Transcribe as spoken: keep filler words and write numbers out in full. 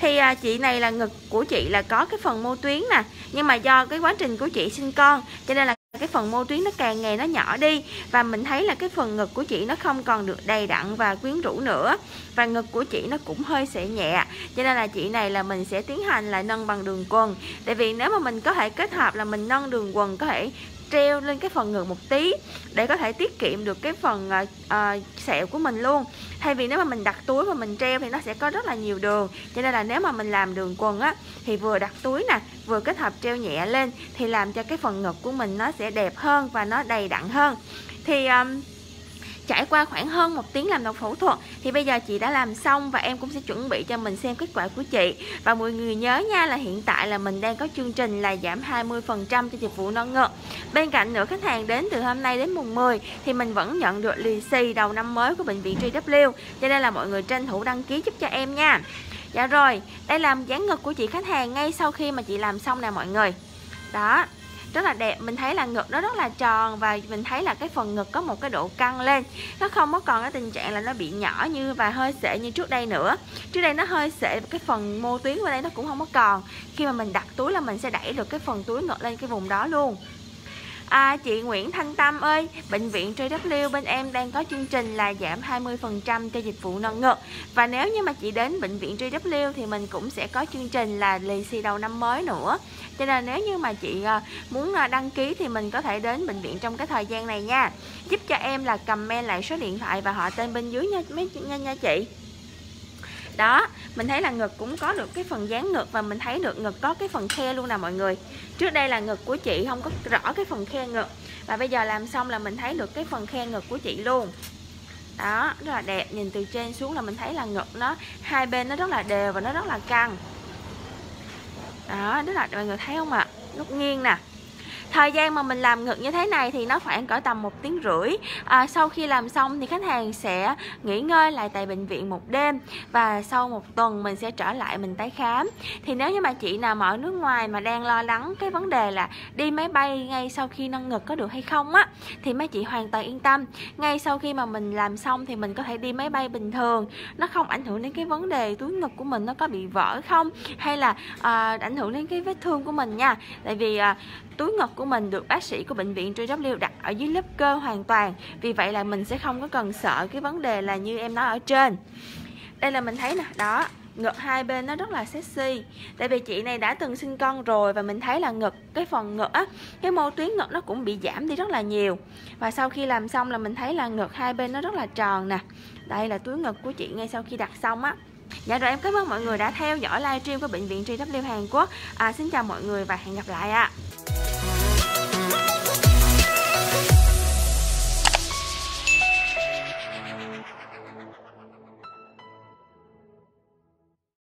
Thì à, chị này là ngực của chị là có cái phần mô tuyến nè, nhưng mà do cái quá trình của chị sinh con cho nên là cái phần mô tuyến nó càng ngày nó nhỏ đi, và mình thấy là cái phần ngực của chị nó không còn được đầy đặn và quyến rũ nữa, và ngực của chị nó cũng hơi sệ nhẹ, cho nên là chị này là mình sẽ tiến hành là nâng bằng đường quần. Tại vì nếu mà mình có thể kết hợp là mình nâng đường quần, có thể treo lên cái phần ngực một tí để có thể tiết kiệm được cái phần uh, uh, sẹo của mình luôn. Thay vì nếu mà mình đặt túi và mình treo thì nó sẽ có rất là nhiều đường, cho nên là nếu mà mình làm đường quần á thì vừa đặt túi nè, vừa kết hợp treo nhẹ lên thì làm cho cái phần ngực của mình nó sẽ đẹp hơn và nó đầy đặn hơn. Thì um, trải qua khoảng hơn một tiếng làm đầu phẫu thuật thì bây giờ chị đã làm xong, và em cũng sẽ chuẩn bị cho mình xem kết quả của chị. Và mọi người nhớ nha, là hiện tại là mình đang có chương trình là giảm hai mươi phần trăm cho dịch vụ nâng ngực. Bên cạnh nữa, khách hàng đến từ hôm nay đến mùng mười thì mình vẫn nhận được lì xì đầu năm mới của bệnh viện gi vê kép, cho nên là mọi người tranh thủ đăng ký giúp cho em nha. Dạ rồi, đây là dáng ngực của chị khách hàng ngay sau khi mà chị làm xong nè mọi người. Đó, rất là đẹp. Mình thấy là ngực nó rất là tròn, và mình thấy là cái phần ngực có một cái độ căng lên, nó không có còn cái tình trạng là nó bị nhỏ như và hơi sệ như trước đây nữa. Trước đây nó hơi sệ, cái phần mô tuyến ở đây nó cũng không có còn. Khi mà mình đặt túi là mình sẽ đẩy được cái phần túi ngực lên cái vùng đó luôn. À, chị Nguyễn Thanh Tâm ơi, bệnh viện gi vê kép bên em đang có chương trình là giảm hai mươi phần trăm cho dịch vụ nâng ngực. Và nếu như mà chị đến bệnh viện gi vê kép thì mình cũng sẽ có chương trình là lì xì đầu năm mới nữa. Cho nên nếu như mà chị muốn đăng ký thì mình có thể đến bệnh viện trong cái thời gian này nha. Giúp cho em là comment lại số điện thoại và họ tên bên dưới nha, mấy nha, nha chị. Đó, mình thấy là ngực cũng có được cái phần dáng ngực, và mình thấy được ngực có cái phần khe luôn nè mọi người. Trước đây là ngực của chị không có rõ cái phần khe ngực, và bây giờ làm xong là mình thấy được cái phần khe ngực của chị luôn. Đó, rất là đẹp. Nhìn từ trên xuống là mình thấy là ngực nó hai bên nó rất là đều và nó rất là căng. Đó, rất là mọi người thấy không ạ? À? Lúc nghiêng nè. Thời gian mà mình làm ngực như thế này thì nó khoảng cỡ tầm một tiếng rưỡi. à, Sau khi làm xong thì khách hàng sẽ nghỉ ngơi lại tại bệnh viện một đêm, và sau một tuần mình sẽ trở lại mình tái khám. Thì nếu như mà chị nào mà ở nước ngoài mà đang lo lắng cái vấn đề là đi máy bay ngay sau khi nâng ngực có được hay không á, thì mấy chị hoàn toàn yên tâm. Ngay sau khi mà mình làm xong thì mình có thể đi máy bay bình thường, nó không ảnh hưởng đến cái vấn đề túi ngực của mình nó có bị vỡ không, hay là à, ảnh hưởng đến cái vết thương của mình nha. Tại vì à, túi ngực của mình được bác sĩ của bệnh viện gi vê kép đặt ở dưới lớp cơ hoàn toàn, vì vậy là mình sẽ không có cần sợ cái vấn đề là như em nói ở trên. Đây là mình thấy nè, đó, ngực hai bên nó rất là sexy. Tại vì chị này đã từng sinh con rồi, và mình thấy là ngực, cái phần ngực á, cái mô tuyến ngực nó cũng bị giảm đi rất là nhiều. Và sau khi làm xong là mình thấy là ngực hai bên nó rất là tròn nè. Đây là túi ngực của chị ngay sau khi đặt xong á. Dạ rồi, em cảm ơn mọi người đã theo dõi livestream của bệnh viện gi vê kép Hàn Quốc. à, Xin chào mọi người và hẹn gặp lại ạ.